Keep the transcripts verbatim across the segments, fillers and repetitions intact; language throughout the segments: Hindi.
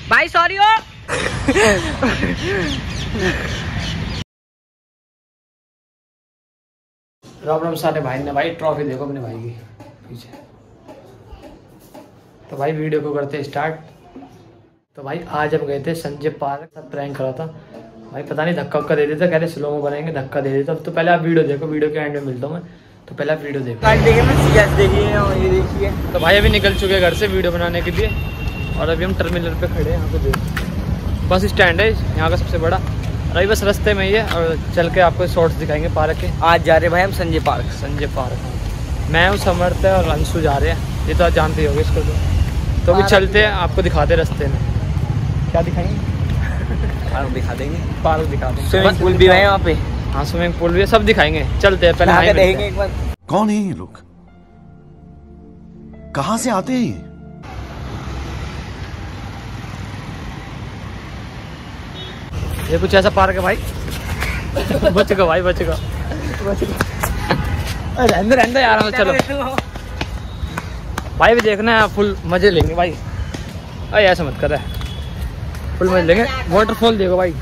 भाई सॉरी हो। राम राम सारे भाई ने भाई ट्रॉफी देखो अपने भाई की पीछे। तो भाई वीडियो को करते स्टार्ट। तो भाई आज हम गए थे संजय पार्क, सब प्रैंक करा था भाई, पता नहीं धक्का उक्का दे देता, कह रहे स्लो में बनाएंगे, धक्का दे देता। तो पहले आप वीडियो देखो, वीडियो के एंड में मिलता हूँ मैं, तो पहले आप वीडियो देखो। देखिए देखिए तो भाई अभी निकल चुके हैं घर से वीडियो बनाने के लिए, और अभी हम टर्मिनल पे खड़े हैं। यहाँ पे देखो बस स्टैंड है यहाँ का सबसे बड़ा, और अभी बस रास्ते में ही है, और चल के आपको शॉर्ट्स दिखाएंगे पार्क के। आज जा रहे भाई हम संजय पार्क। संजय पार्क मैं हूँ, समर्थ है और अंशु जा रहे हैं, ये तो आप जानते ही होंगे इसको। तो तो अभी चलते हैं, आपको दिखाते रास्ते में। क्या दिखाएंगे? पार्क दिखा देंगे, पार्क दिखा देंगे, स्विमिंग पूल भी है यहाँ पे। हाँ स्विमिंग पूल भी है, सब दिखाएंगे। चलते हैं, पहले देखेंगे एक बार। कौन है ये लोग, कहाँ से आते हैं? ये कुछ ऐसा पार्क है भाई। बच गया भाई, बच गया, बच गया। रहने रहने यार, चलो भाई भी देखना है, फुल मजे लेंगे भाई। अरे ऐसा मत कर, फुल मजे लेंगे। वाटरफॉल देखो भाई,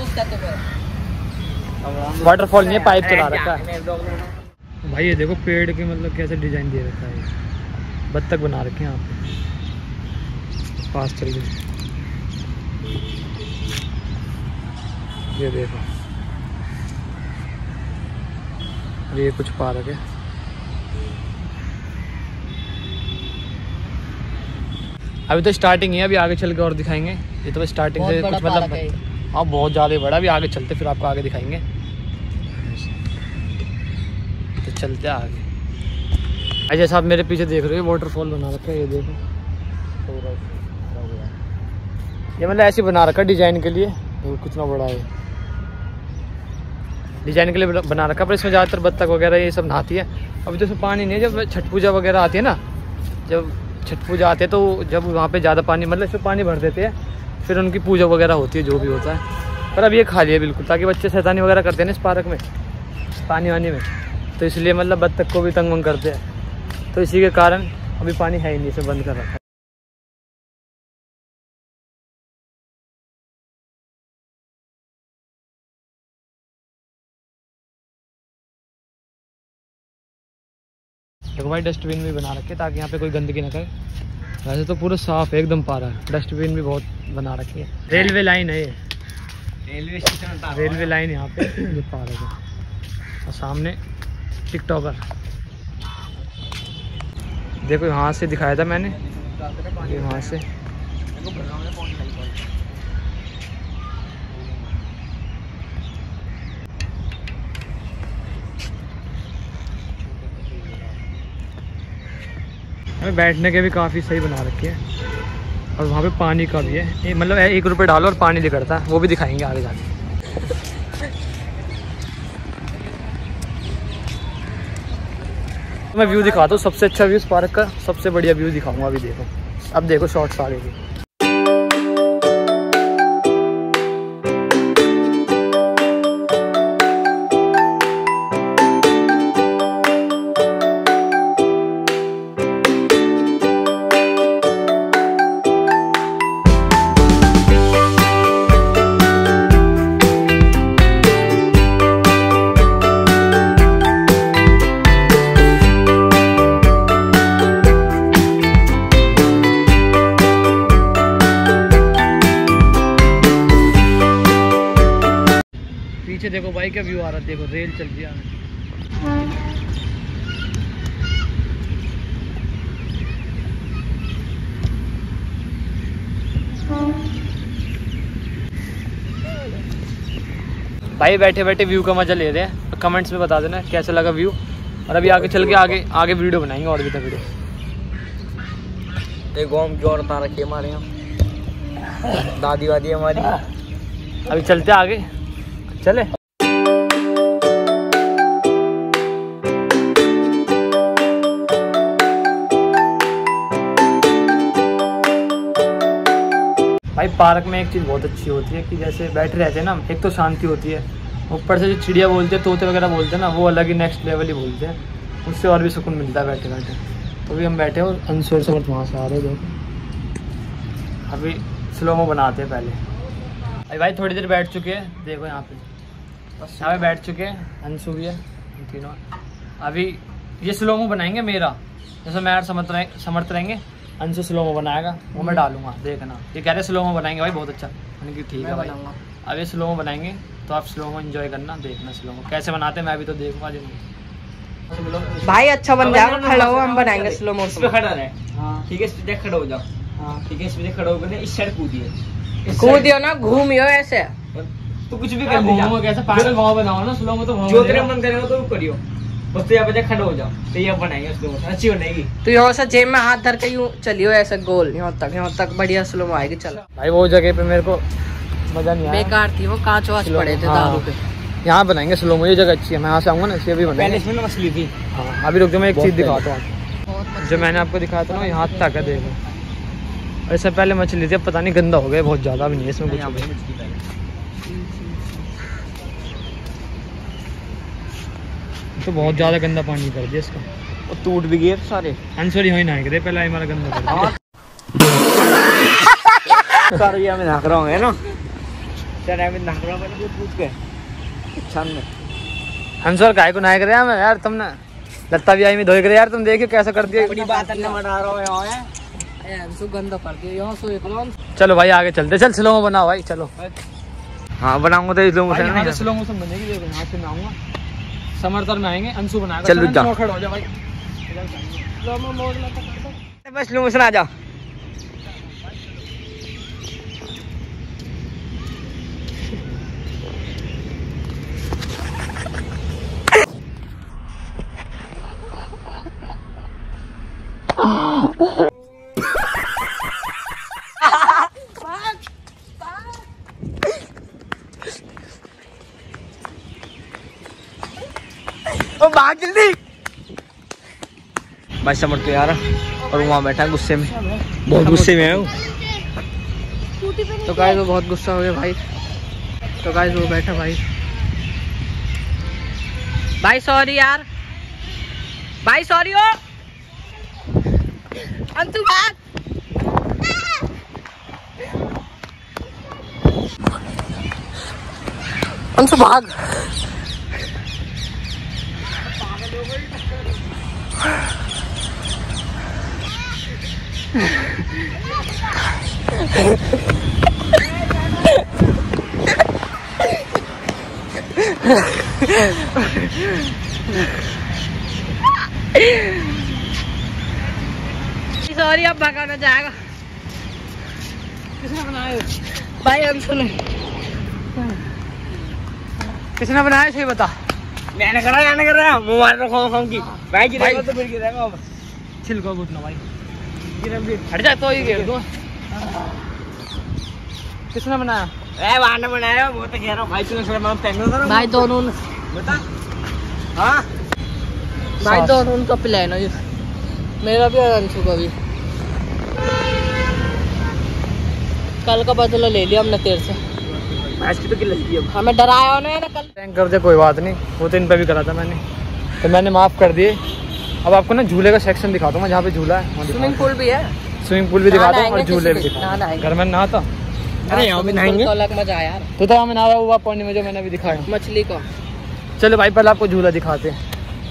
वाटरफॉल नहीं है, पाइप चला रखा है भाई। ये देखो पेड़ के मतलब कैसे डिजाइन दे रखा है, बत्तख बना रखे हैं यहाँ पे। पास चल गए, ये देखो, ये कुछ पार्क है। अभी तो स्टार्टिंग है, अभी आगे चल के और दिखाएंगे। ये तो स्टार्टिंग से कुछ मतलब, हाँ बहुत ज़्यादा बड़ा। अभी आगे चलते फिर आपको आगे दिखाएंगे। तो चलते आगे। अजय जैसा आप मेरे पीछे देख रहे हो, वाटरफॉल बना रखा है, ये देखो। ये मतलब ऐसे बना रखा है डिजाइन के लिए, कितना बड़ा है, डिजाइन के लिए बना रखा। पर इसमें ज़्यादातर बत्तख वगैरह ये सब नहाती है। अभी तो इसमें पानी नहीं है। जब छठ पूजा वगैरह आती है ना, जब छठ पूजा आते हैं तो जब वहाँ पे ज़्यादा पानी, मतलब इसमें पानी भर देते हैं, फिर उनकी पूजा वगैरह होती है, जो भी होता है। पर अब ये खाली है बिल्कुल, ताकि बच्चे शैतानी वगैरह करते हैं ना इस पार्क में, पानी वानी में, तो इसलिए मतलब बत्तख को भी तंग वंग करते हैं। तो इसी के कारण अभी पानी है ही नहीं, इसे बंद कर रखा है। देखो भाई डस्टबिन भी बना रखे ताकि यहाँ पे कोई गंदगी ना करे। वैसे तो पूरा साफ है एकदम पार्क, डस्टबिन भी बहुत बना रखी है। रेलवे लाइन है ये, रेलवे स्टेशन, रेलवे लाइन यहाँ पे ये पार्क है। और सामने टिकटॉकर देखो, यहाँ से दिखाया था मैंने, ये वहाँ से। बैठने के भी काफ़ी सही बना रखे हैं, और वहाँ पे पानी का भी है। मतलब एक रुपये डालो और पानी निकलता है, वो भी दिखाएंगे आगे जाके। मैं व्यू दिखाता हूँ, सबसे अच्छा व्यू इस पार्क का, सबसे बढ़िया व्यू दिखाऊंगा। अभी देखो, अब देखो शॉर्ट्स आगे की। पीछे देखो भाई क्या व्यू आ रहा है, देखो रेल चल रही है। भाई बैठे बैठे व्यू का मजा ले रहे हैं। कमेंट्स में बता देना कैसा लगा व्यू, और अभी आगे चल के आगे आगे वीडियो बनाएंगे, और भी तक वीडियो। देखो हम जो औरत आ रखी है हमारे यहाँ, दादी वादी हमारी। अभी चलते आगे, चले। भाई पार्क में एक चीज़ बहुत अच्छी होती है कि जैसे बैठे रहते हैं ना, एक तो शांति होती है, ऊपर से जो चिड़िया बोलते हैं, तोते वगैरह बोलते हैं ना, वो अलग ही नेक्स्ट लेवल ही बोलते हैं, उससे और भी सुकून मिलता है बैठे बैठे। तो भी हम बैठे और अंशोर से वहाँ से आ रहे थे, अभी स्लोमो बनाते हैं पहले। अरे भाई थोड़ी देर बैठ चुके हैं, देखो यहाँ पे बस यहाँ पे बैठ चुके हैं, अंशु भी है, तीनों। अभी ये स्लोमो बनाएंगे मेरा, जैसे मैं समर्थ रहे समर्थ रहेंगे, अंशु स्लोमो बनाएगा, वो मैं डालूंगा, देखना। ये कह रहे स्लोमो बनाएंगे भाई, बहुत अच्छा। मैंने कहा ठीक है भाई, अब ये स्लोमो बनाएंगे तो आप स्लोमो एंजॉय करना, देखना स्लोमो कैसे बनाते हैं, मैं भी तो देखूंगा। भाई अच्छा बन जाएगा, खड़ा हो, हम बनाएंगे स्लो इस मोशन। पे खड़ा रहे, हाँ ठीक है, इस पे खड़ा हो जाओ, हाँ ठीक है, इस पे खड़ा होकर इस साइड कूदिए, इस कूदियो ना, घूमियो ऐसे। side- तो कुछ भी कर दे, घूमो कैसे पागल भाव बनाओ ना, स्लोमो तो भाव जो बनेगा। तेरा मन करेगा तो करियो, बस तो यहाँ पे खड़ा हो जाओ, तो ये बनाएंगे स्लो मोशन, अच्छी बनेगी। तो यहाँ से जेब में हाथ धर के यूं चलियो ऐसे गोल, यहाँ तक यहाँ तक बढ़िया स्लो आएगी। चलो भाई वो जगह पे मेरे को मजा नहीं आया, बेकार थी वो, कांच वाच पड़े थे दारू पे। यहाँ बनाएंगे स्लोमो, ये जगह अच्छी है, मैं यहाँ से आऊंगा ना, इसे भी पहले बनाएंगे। इसमें मछली थी, हाँ अभी रुक जाओ, मैं एक चीज दिखाता हूँ, जो मैंने आपको दिखाया था ना, यहाँ तक है, देखो। इससे पहले मछली थी, अब पता नहीं गंदा हो गया बहुत ज्यादा, अभी नहीं है इसमें कुछ यहाँ भी। पे मछली पहले। तो बहुत ज्यादा गंदा पानी कर दिया इसका, और टूट भी गए सारे आंसर ही ना करे, पहले हमारा गंदा कर दिया। सारे ये मैं नाक रहा हूँ, है ना, चल मैं नाक रहा हूँ, मैंने पूछ के छान में आंसर काय को ना करे मैं यार, तुमने लत्ता भी आई में धोए करे यार, तुम देखियो कैसा कर दिया। बड़ी बात है, बना रहा हूँ यहाँ है। गंदा कर दिया यहाँ से। चलो भाई आगे चलते, चल स्लो बनाओ भाई, चलो। हाँ बनाऊंगा तो स्लो मोशन भाई स्लो मोशन बनेगी, देखो यहाँ से मैं आऊंगा, समर्थन में आएंगे, अंशु बनाएगा। चल रुक जा, खड़ा हो जा भाई, बस स्लो मोशन आ जा। ओ भाग जल्दी भाई, समझ तो यार, और वहाँ बैठा गुस्से में, बहुत गुस्से में है वो। तो गाइस वो बहुत गुस्सा हो गया भाई, तो गाइस वो बैठा भाई। भाई सॉरी यार, भाई सॉरी हो अंशु, भाग। अंशु भाग। सॉरी अब भगाना जाएगा। किसने बनाया भाई अंशु ने। किसने बनाया सही बता। मैंने करा, मैंने करा, मोबाइल रखो खाऊं की भाई, गिरेगा तो फिर गिरेगा अब। छिलको घुटना भाई, गिरा भी हट जा तो ये घेर दो। किसने बनाया। ए वहां ने बनाया, वो तो कह रहा हूं भाई, तूने थोड़ा मां पहन लो ना भाई दोनों ने, बता। हां भाई दोनों का प्लान है, मेरा भी और अंशु का भी। कल का बदला ले लिया हमने तेरे से, आज की तो किल लगी अब। हमें डराया उन्होंने ना कल। प्रैंक कर दे कोई बात नहीं, वो तो इन पे भी करा था मैंने, तो मैंने माफ कर दिए। अब आपको ना झूले का सेक्शन दिखाता हूँ मैं, जहाँ पे झूला है। स्विमिंग पूल भी है, स्विमिंग पूल भी दिखाता हूँ और नहाएंगे झूले भी किसी दिखाता दिन, हूँ। नहाएंगे। घर में नहाता, अरे यहाँ भी नहाएंगे, तो अलग मजा आया यार, तो तो हमें नहा हुआ पानी में, जो मैंने भी दिखाया। मछली का। चलो भाई पहले आपको झूला दिखाते हैं।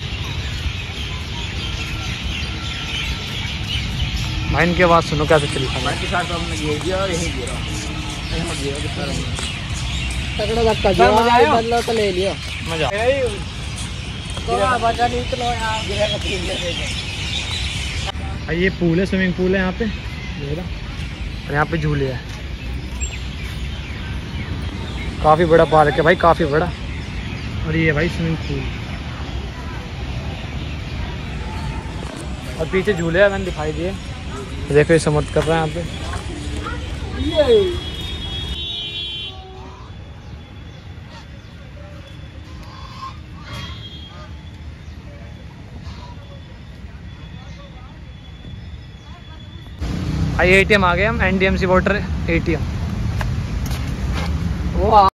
भाई इनकी आवाज़ सुनो कैसे चलता है। बाकी साथ हमने घेर दिया और यहीं गिरा, यहीं मत गिरा कितना रहा। तगड़ा धक्का सर, मजा आया? बदला तो ले लिया, मजा। तो बचा नहीं तो यार। गिरेगा तीन जगह। भाई ये पूल है, स्विमिंग पूल है यहाँ पे, ये रहा। और यहाँ पे झूले है, काफ़ी बड़ा पार्क है भाई, काफ़ी बड़ा। और ये भाई स्विमिंग पूल, और पीछे झूले हैं मैंने दिखाई दिए, देखो ये समर्थ कर रहा है यहाँ पे। भाई एटीएम आ गए हम, एनडीएमसी वाटर एटीएम। वो आ